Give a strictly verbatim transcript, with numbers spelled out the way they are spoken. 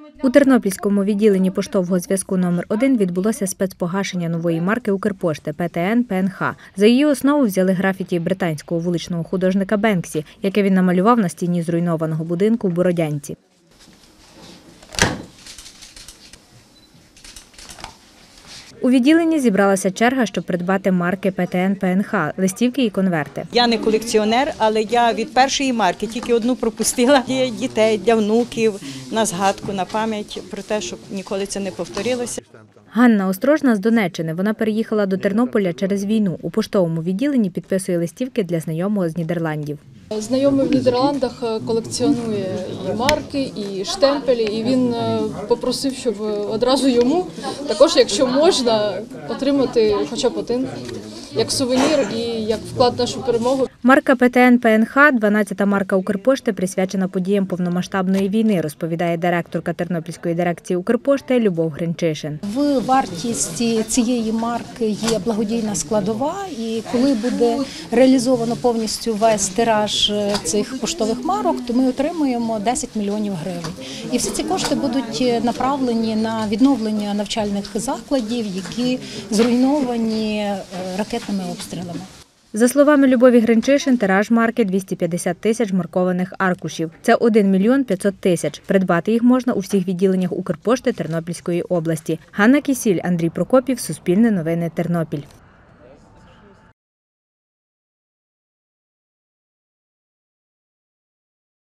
У Тернопільському відділенні поштового зв'язку номер один відбулося спецпогашення нової марки Укрпошти Пе Те Ен Пе Ен Ха. За її основу взяли графіті британського вуличного художника Бенксі, яке він намалював на стіні зруйнованого будинку в Бородянці. У відділенні зібралася черга, щоб придбати марки Пе Те Ен Пе Ен Ха – листівки і конверти. Я не колекціонер, але я від першої марки тільки одну пропустила для дітей, для внуків, на згадку, на пам'ять про те, щоб ніколи це не повторилося. Ганна Острожна з Донеччини. Вона переїхала до Тернополя через війну. У поштовому відділенні підписує листівки для знайомого з Нідерландів. Знайомий в Нідерландах колекціонує і марки, і штемпелі, і він попросив, щоб одразу йому також, якщо можна, отримати хоча б один, як сувенір і як вклад в нашу перемогу. Марка Пе Те Ен Пе Ен Ха – дванадцята марка Укрпошти, присвячена подіям повномасштабної війни, розповідає директорка Тернопільської дирекції Укрпошти Любов Гринчишин. В вартості цієї марки є благодійна складова, і коли буде реалізовано повністю весь тираж цих поштових марок, то ми отримуємо десять мільйонів гривень. І всі ці кошти будуть направлені на відновлення навчальних закладів, які зруйновані ракетними обстрілами. За словами Любові Гринчишин, тираж марки – двісті п'ятдесят тисяч маркованих аркушів. Це один мільйон п'ятсот тисяч. Придбати їх можна у всіх відділеннях Укрпошти Тернопільської області. Ганна Кісіль, Андрій Прокопів, Суспільне новини, Тернопіль.